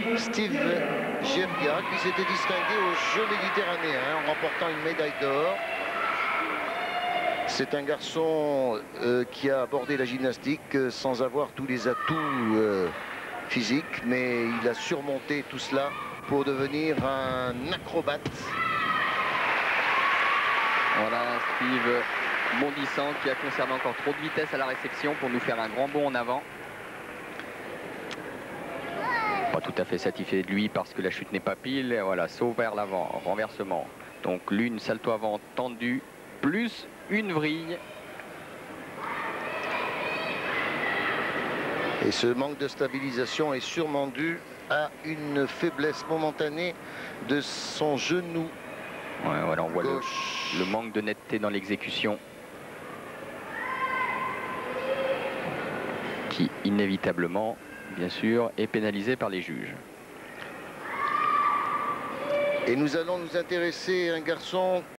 Steve Geria, qui s'était distingué aux Jeux méditerranéens en remportant une médaille d'or. C'est un garçon qui a abordé la gymnastique sans avoir tous les atouts physiques, mais il a surmonté tout cela pour devenir un acrobate. Voilà Steve bondissant qui a conservé encore trop de vitesse à la réception pour nous faire un grand bond en avant. Pas tout à fait satisfait de lui parce que la chute n'est pas pile. Et voilà, saut vers l'avant, renversement. Donc l'une salto avant tendu, plus une vrille. Et ce manque de stabilisation est sûrement dû à une faiblesse momentanée de son genou. Ouais, voilà, on voit le manque de netteté dans l'exécution qui inévitablement, bien sûr, est pénalisé par les juges. Et nous allons nous intéresser à un garçon